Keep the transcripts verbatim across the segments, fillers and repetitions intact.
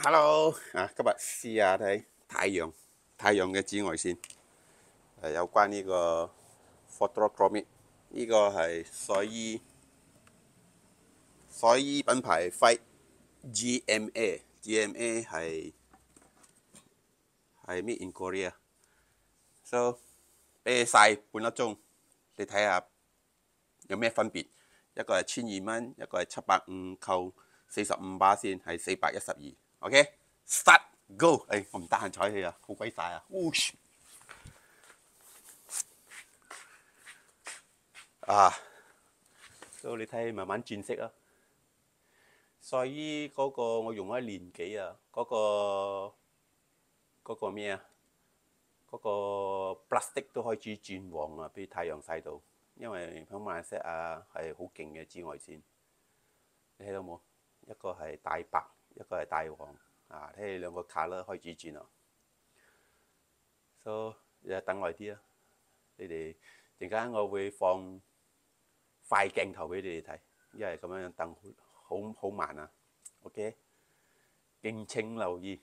Hello 啊，今日試下睇太陽太陽嘅紫外線，誒有關呢個 photochromic 呢個係所依所依品牌 Fight G M A G M A 係係 made in Korea，so 俾你曬半粒鐘，你睇下有咩分別？一個係千二蚊，一個係七百五扣四十五巴仙，係四百一十二。OK，start go！誒，我唔得閒睬佢啊，好鬼曬啊！啊，所以你睇慢慢轉色啊。所以嗰個我用咗一年幾啊，嗰個嗰個咩啊？嗰個 plastic 都開始轉黃啊，俾太陽曬到。因為喺馬來西亞係好勁嘅紫外線，你睇到冇？一個係大白，一個係大黃啊！睇你兩個 colour 開始轉啦。所以等耐啲啊！你哋陣間我會放快鏡頭俾你哋睇，因為咁樣等好好慢啊。OK， 敬請留意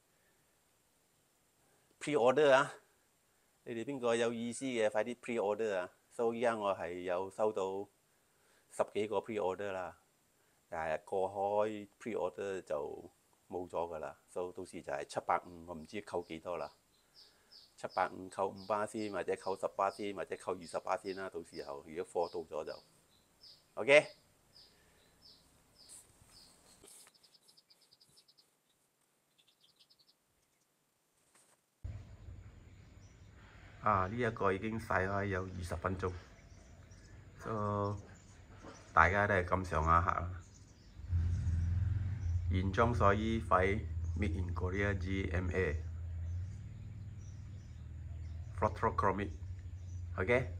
pre-order 啊！你哋邊個有意思嘅，快啲 pre-order 啊！所以依家我係有收到十幾個 pre-order 啦，但係過開 pre-order 就冇咗㗎啦，所以到時就係七百五，我唔知扣幾多啦。七百五扣五巴仙，或者扣十巴仙，或者扣二十巴仙啦。到時候如果貨到咗就 OK。啊！呢、這、一個已經曬開有二十分鐘，所以大家都係咁上下下。原裝所依費 Made in Korea G M A Photochromic，OK。